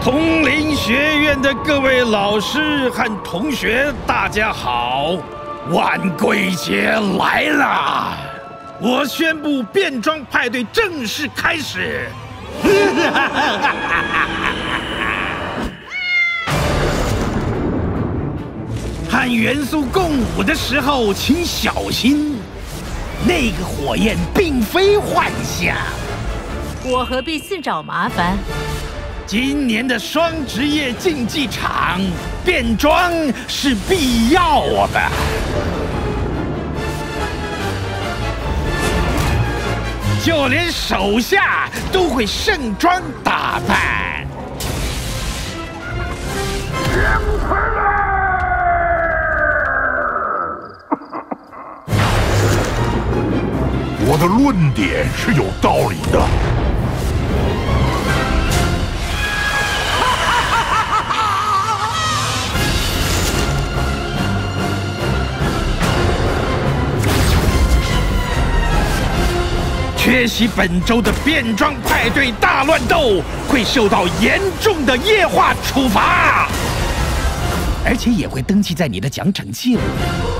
通灵学院的各位老师和同学，大家好！万贵节来了，我宣布变装派对正式开始。和元素共舞的时候，请小心，那个火焰并非幻象。 我何必自找麻烦？ 今年的双职业竞技场，变装是必要的。就连手下都会盛装打扮。 我的论点是有道理的。 缺席本周的变装派对大乱斗，会受到严重的液化处罚，而且也会登记在你的奖惩记录。